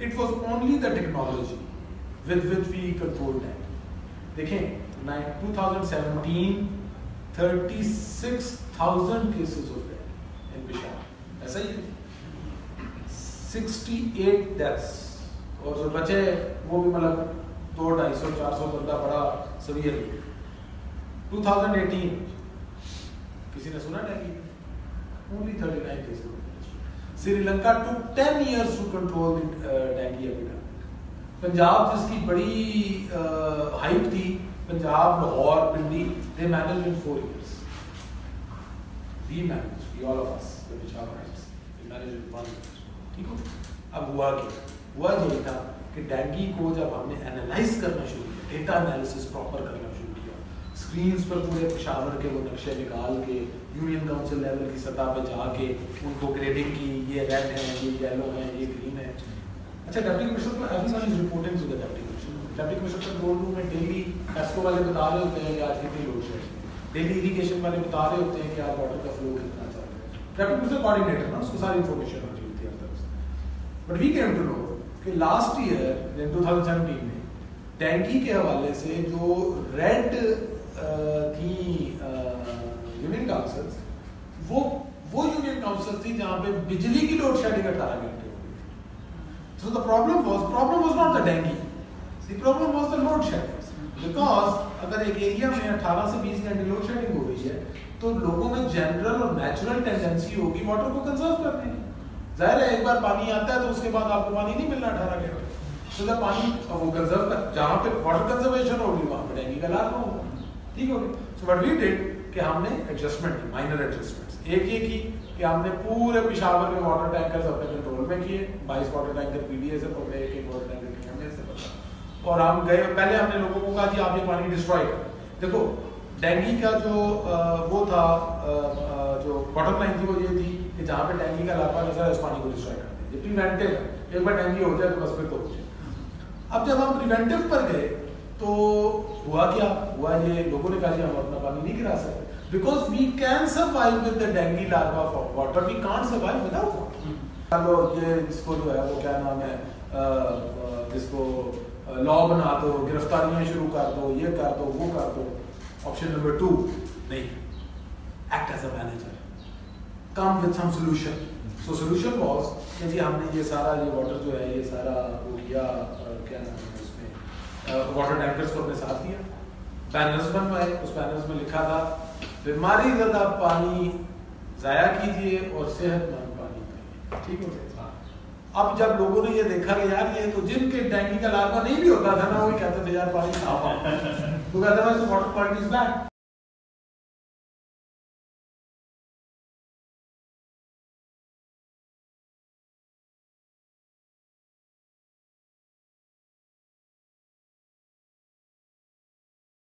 It was only the technology with which we controlled that. देखें 2017 36,000 cases of death in Peshawar, ऐसा ही 68 deaths, और जो बचे वो भी मतलब 200-250-400 बंदा बड़ा severe। 2018 किसी ने सुना dengue? Only 39 cases। Sri Lanka took 10 years to control the dengue epidemic। Punjab जिसकी बड़ी हाइप थी, पंजाब, लाहौर, पिंडी, they managed in 4 years। We managed, we all of us, the Peshawarites, we managed in 1 year। ठीक हो? अब हुआ क्या? हुआ ये था कि डेंगू को जब हमने एनालाइज करना शुरू किया, डेटा एनालिसिस प्रॉपर करना शुरू किया, स्क्रीन्स पर पूरे पेशावर के वो नक्शे निकाल के यूनियन काउंसिल लेवल की सतह पे जाके उनको ग्रेडिंग की, ये रेड है, ये येलो है, ये ग्रीन है। अच्छा, डिप्टी कमिश्नर को everyone is reporting to the deputy commissioner. Deputy commissioner control room में डेली एस्को वाले बता रहे होते हैं कि आज कितनी लोड शेडिंग, डेली इरिगेशन वाले बता रहे होते हैं कि आज वाटर का फ्लो कितना चल रहा है। डिप्टी कमिश्नर कोऑर्डिनेटर ना, उसको सारी इन्फॉर्मेशन आ रही होती है हर तरफ से। But we came to know कि लास्ट ईयर 2017 में डेंगू के हवाले से जो रेड थी यूनियन काउंसिल्स, वो यूनियन काउंसिल थी जहां पे बिजली की लोड शेडिंग 18 घंटे हो गई। So the problem was not the dengue, the problem was the load shedding. Because अगर एक एरिया में 18 से 20 घंटे लोड शेडिंग हो रही है तो लोगों में जनरल और नेचुरल टेंडेंसी होगी वाटर को कंजर्व करने की। जाहिर है एक बार पानी आता है तो उसके बाद आपको पानी नहीं मिलना 18 घंटे। तो जब पानी वो कंजर्व कर, जहां पे वाटर कंजर्वेशन होगी वहां पे डेंगू का लार्वा होगा। ठीक हो गया? सो व्हाट वी डिड कि हमने एडजस्टमेंट की, माइनर एडजस्टमेंट्स। एक ये की कि हमने पूरे पेशावर के वाटर टैंकर्स अपने कंट्रोल में किए, 22 वाटर टैंकर पीडीए से पकड़े, एक वाटर टैंकर की हमने से पकड़ा, और हम गए, पहले हमने लोगों को कहा जी आप ये पानी डिस्ट्रॉय करें। देखो डेंगू का जो वो था, जो बॉटम लाइन थी वो ये थी कि जहाँ पे डेंगू का लार्वा नजर है उस पानी को डिस्ट्रॉय कर दें। ये प्रिवेंटिव है, एक बार डेंगू हो जाए तो बस फिर तो हो जाए। अब जब हम प्रिवेंटिव पर गए तो हुआ क्या हुआ, ये लोगों ने कहा जी हम अपना पानी नहीं गिरा सकते, because we can survive with the dengue larva for water, we can't survive without water. चलो ये इसको जो है वो क्या नाम है, जिसको लॉ बना दो, गिरफ्तारियां शुरू कर दो, ये कर दो, वो कर दो। ऑप्शन नंबर 2 नहीं, act as a manager, come with some solution. So solution was कि जी हमने ये सारा ये वाटर जो है ये सारा वो किया, क्या नाम है उसमें, वाटर टैंकर्स को अपने साथ दिया, बैनर्स बनवाए, उस बैनर्स में लिखा था बीमारी ज़दा पानी ज़ाया कीजिए और सेहतमंद पानी पिए। ठीक हो गया? अब जब लोगों ने ये देखा कि यार ये तो जिनके डेंगू का लार्वा नहीं भी होता था ना, वो कहते थे यार पानी साफ है, तो कहते हैं वाटर क्वालिटी इज बैड।